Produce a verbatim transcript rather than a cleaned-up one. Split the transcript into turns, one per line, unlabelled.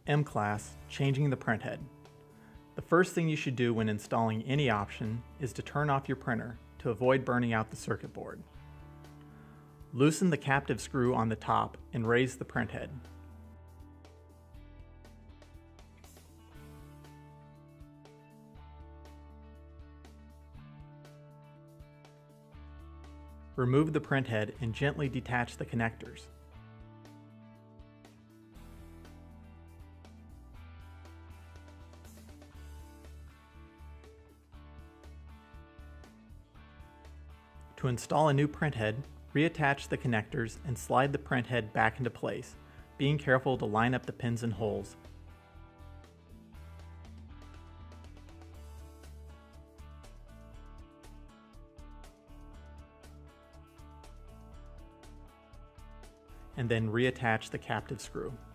M-Class, changing the printhead. The first thing you should do when installing any option is to turn off your printer to avoid burning out the circuit board. Loosen the captive screw on the top and raise the printhead. Remove the printhead and gently detach the connectors. To install a new printhead, reattach the connectors and slide the printhead back into place, being careful to line up the pins and holes. And then reattach the captive screw.